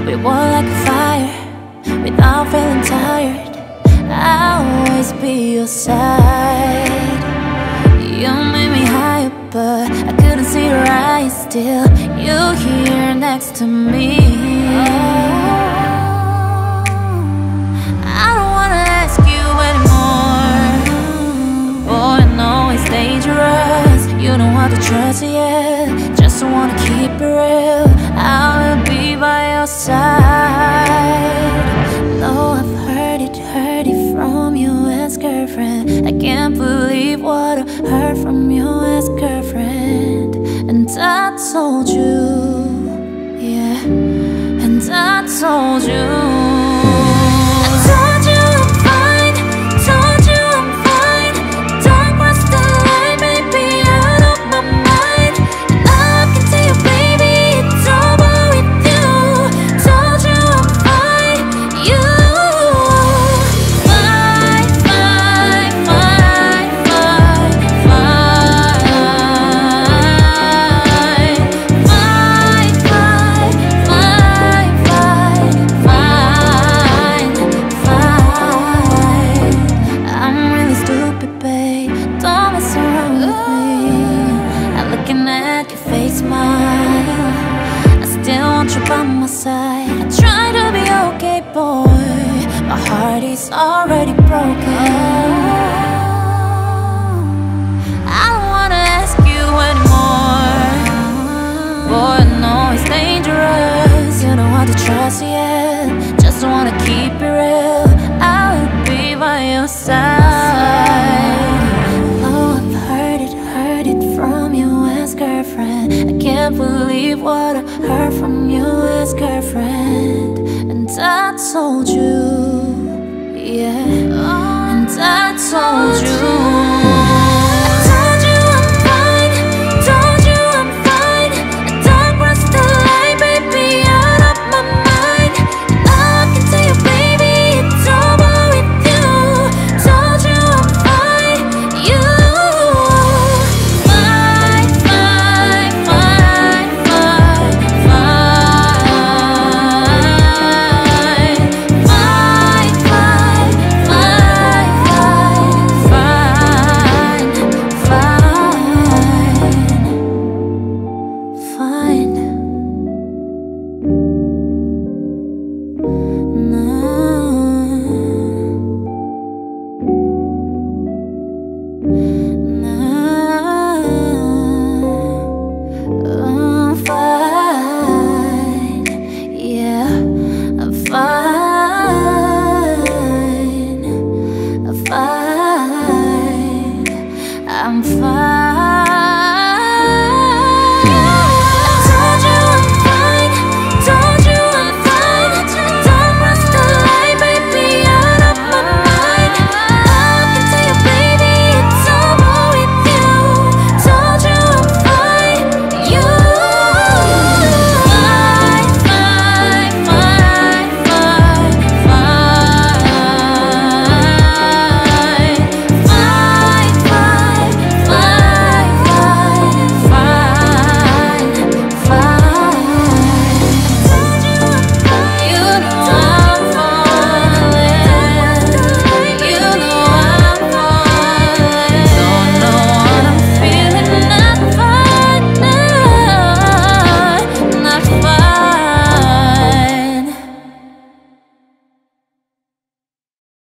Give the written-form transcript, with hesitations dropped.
We war like a fire, without feeling tired. I'll always be your side. You made me higher, but I couldn't see your eyes. Still, you here next to me. I don't wanna ask you anymore. Boy, I know it's dangerous. You don't want to trust yet. Just wanna keep it real. I will be by your side. No, I've heard it from your ex-girlfriend. I can't believe what I heard from your ex-girlfriend. And I told you, yeah, and I told you, I told you I'm fine, told you I'm fine. Don't cross the line, baby, out of my mind. And now I can tell you, baby, it's over with you. Told you I'm fine, you fine, fine, fine, fine, fine, fine, fine, fine, fine. I'm really stupid, babe. Don't mess around with me. I'm looking at your face, smile. I still want you by my side. I try to be okay, boy. My heart is already broken. I don't wanna ask you anymore. Boy, I know it's dangerous. You don't want to trust yet. Just wanna keep it real. I'll be by your side. Oh, I've heard it from your ex-girlfriend. I can't believe what I heard from your ex-girlfriend. And I told you, yeah, and I told you.